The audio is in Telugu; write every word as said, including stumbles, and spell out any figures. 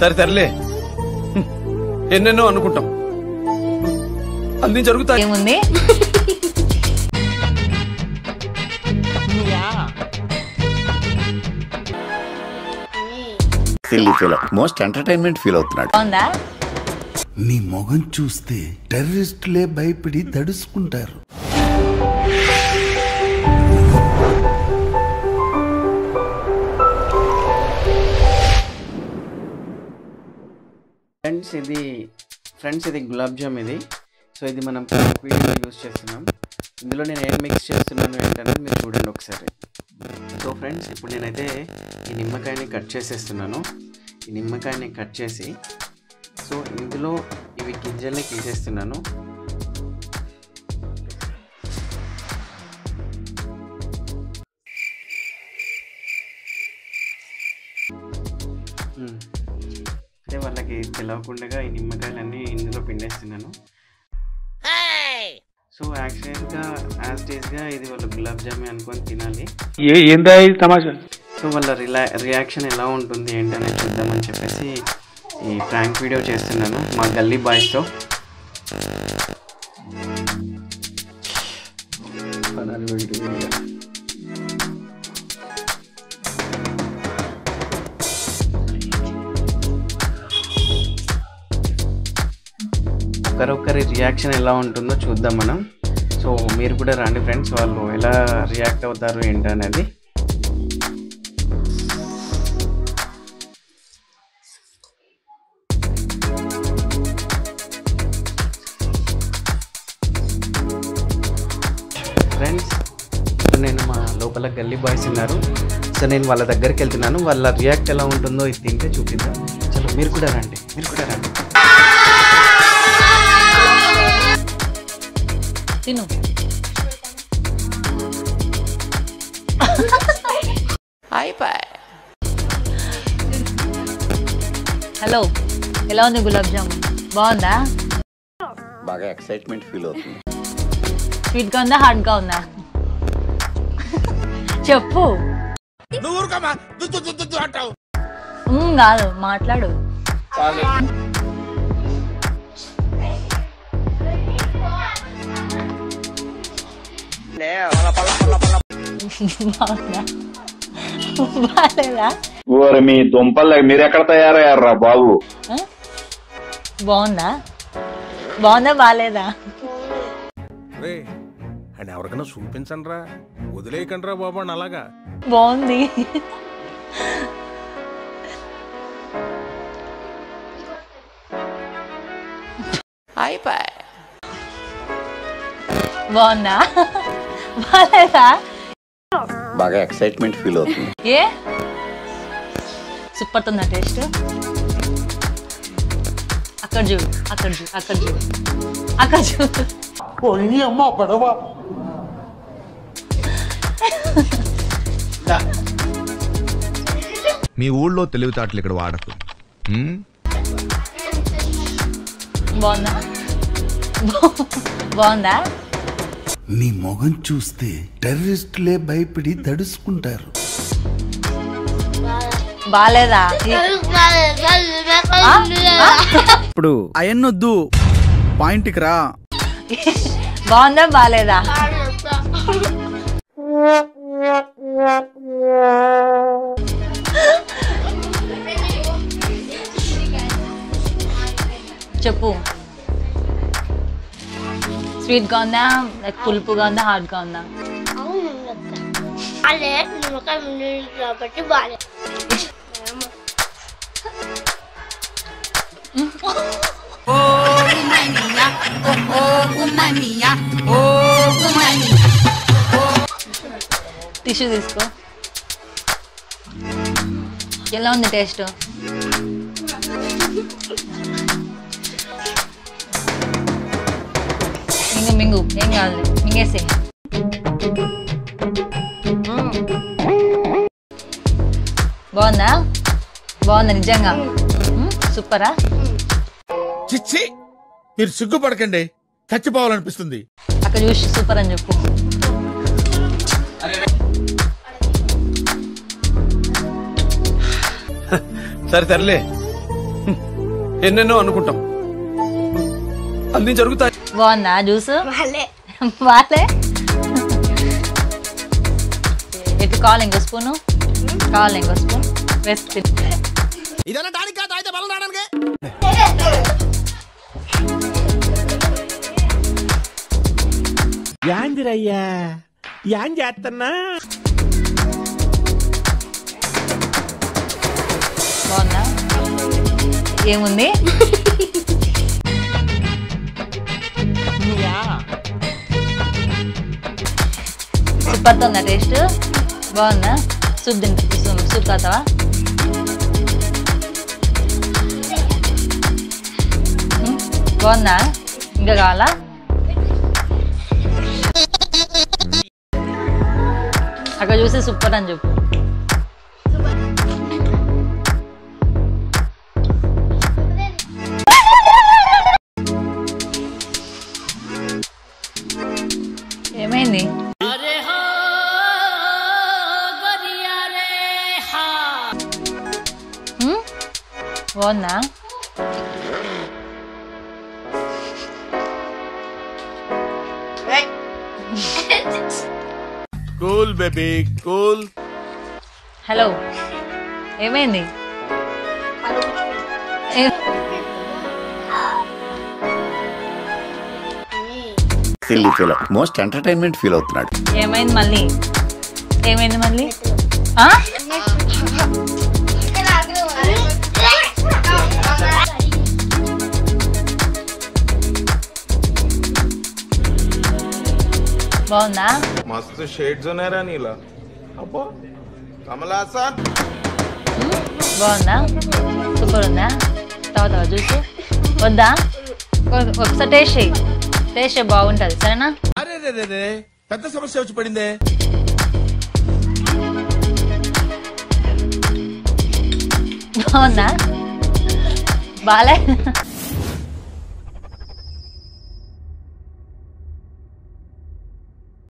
సరే సర్లే, ఎన్నెన్నో అనుకుంటాం, అన్ని జరుగుతాయి. ఏముంది మోస్ట్ ఎంటర్టైన్మెంట్ ఫీల్ అవుతున్నాడు. బాగుందా? నీ మొగం చూస్తే టెర్రరిస్టులే భయపడి తడుసుకుంటారు. ఫ్రెండ్స్ ఇది ఫ్రెండ్స్ ఇది గులాబ్ జామ్ ఇది. సో ఇది మనం వీడియోలో యూస్ చేస్తున్నాం. ఇందులో నేను ఏం మిక్స్ చేస్తున్నాను ఏంటనేది మీరు చూడండి ఒకసారి. సో ఫ్రెండ్స్ ఇప్పుడు నేనైతే ఈ నిమ్మకాయని కట్ చేసేస్తున్నాను. ఈ నిమ్మకాయని కట్ చేసి సో ఇందులో ఇవి గింజల్ని తీసేస్తున్నాను. అంటే వాళ్ళకి తెలవకుండా ఈ నిమ్మకాయలన్నీ ఇందులో పిండేస్తున్నాను. సో యాక్చువల్గా యాజ్ డేస్గా ఇది వాళ్ళ గులాబ్ జామున్ అనుకొని తినాలి. సో వాళ్ళ రిలా రియాక్షన్ ఎలా ఉంటుంది ఏంటనేది చూద్దామని చెప్పేసి ఈ ప్రాంక్ వీడియో చేస్తున్నాను మా గల్లీ బాయ్స్తో. ఒకరొకరి రియాక్షన్ ఎలా ఉంటుందో చూద్దాం మనం. సో మీరు కూడా రండి ఫ్రెండ్స్, వాళ్ళు ఎలా రియాక్ట్ అవుతారు ఏంటనేది. ఫ్రెండ్స్ నేను మా లోపల గల్లీ బాయ్స్ ఉన్నారు. సో నేను వాళ్ళ దగ్గరికి వెళ్తున్నాను. వాళ్ళ రియాక్ట్ ఎలా ఉంటుందో ఇది తింటే చూపిద్దాం. చలో మీరు కూడా రండి, మీరు కూడా రండి. తిను. హలో, ఎలా ఉంది గులాబ్ జామున్? బాగుందా? బాగా ఎక్సైట్మెంట్ ఫీల్ అవుతుంది. స్వీట్ గా ఉందా, హార్డ్ గా ఉందా? చెప్పు. కాదు, మాట్లాడు. బాలేదా? మీ దుంపలు మీరు ఎక్కడ తయారయ్యారా బాబు? బాగుందా? బాగుందా బాలేదా? అని ఎవరికైనా చూపించండి రా, వదిలేయకండి రా బాబు అని. అలాగా బాగుంది. బాగుందా బాలేదా? బాగా ఎక్సైట్మెంట్ ఫీల్ అవుతుంది. ఏ సూపర్ ఉందా టేస్ట్? అక్కడ చూడు, అక్కడ చూడు, అక్కడ చూడు, అక్కడ చూడు. మీ ఊళ్ళో తెలివితేటలు ఇక్కడ వాడకు. బాగుందా? బాగుందా? నీ మొగం చూస్తే టెర్రరిస్టులే భయపడి తడుసుకుంటారు. బాలేదా? ఇప్పుడు అయన్నొద్దు, పాయింట్కి రా. బాగుందా బాలేదా? చెప్పు. స్వీట్ గా ఉందా, లైక్ పులుపుగా ఉందా, హార్డ్ గా ఉందా? టిష్యూ తీసుకో. ఎలా ఉంది టేస్ట్? మింగు మింగు, ఏం కాదు, మింగేసే. బాగుందా? బాగుందా నిజంగా? సూపరా? చిచ్చి, మీరు సిగ్గుపడకండి, చచ్చిపోవాలనిపిస్తుంది. అక్కడ చూసి సూపర్ అని చెప్పు. సరే సర్లే, ఎన్నెన్నో అనుకుంటాం, అన్ని జరుగుతాయి. బాగుందా జ్యూస్? బాలే. ఎటు కావాలి ఇంకో స్పూను? కావాలి ఇంకో స్పూన్ వేసి యాందిరయ్యా యాన్ చేస్తున్నా. బాగుందా? ఏముంది? సూపర్ ఉందా టేస్ట్? బాగుందా? సూప్ తింటా, సూప్ తాతావా? బాగుందా? ఇంకా కావాలా? అక్కడ చూసి సూపర్ అని చెప్పు. ఏమైంది? బాగుందా? Cool baby cool. హలో, ఏమైంది? Silly feel most entertainment feel అవుతున్నాడు. ఏమైంది మళ్ళీ? ఏమైంది మళ్ళీ? బాగుందా? మస్తు షేడ్స్ ఉన్నారా నీలా? అబ్బో కమలాసా. బాగుందా? సూపర్ ఉందా? తాగుతావా జ్యూస్? వద్దా? ఒకసారి టేస్ట్ చేయి, టేస్ట్ చేయి, బాగుంటుంది. సరేనా? అరే రే రే పెద్ద సమస్య వచ్చి పడిందే. బాగుందా? బాలే.